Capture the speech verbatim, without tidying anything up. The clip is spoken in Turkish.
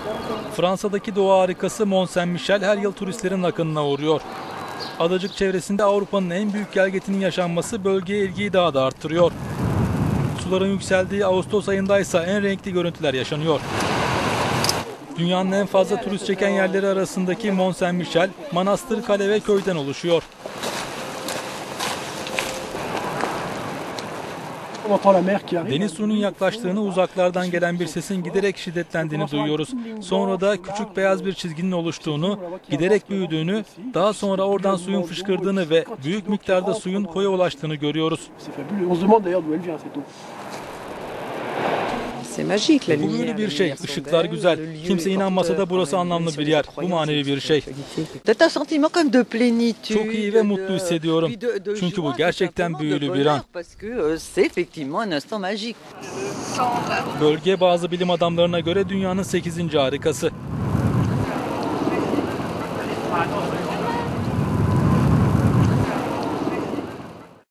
Fransa'daki doğa harikası Mont Saint-Michel her yıl turistlerin akınına uğruyor. Adacık çevresinde Avrupa'nın en büyük gelgetinin yaşanması bölgeye ilgiyi daha da arttırıyor. Suların yükseldiği Ağustos ayındaysa en renkli görüntüler yaşanıyor. Dünyanın en fazla turist çeken yerleri arasındaki Mont Saint-Michel, manastır, kale ve köyden oluşuyor. Deniz suyunun yaklaştığını, uzaklardan gelen bir sesin giderek şiddetlendiğini duyuyoruz. Sonra da küçük beyaz bir çizginin oluştuğunu, giderek büyüdüğünü, daha sonra oradan suyun fışkırdığını ve büyük miktarda suyun koya ulaştığını görüyoruz. Bu büyülü bir şey, ışıklar güzel. Kimse inanmasa da burası anlamlı bir yer. Bu manevi bir şey. Çok iyi ve mutlu hissediyorum. Çünkü bu gerçekten büyülü bir an. Bölge bazı bilim adamlarına göre dünyanın sekizinci harikası.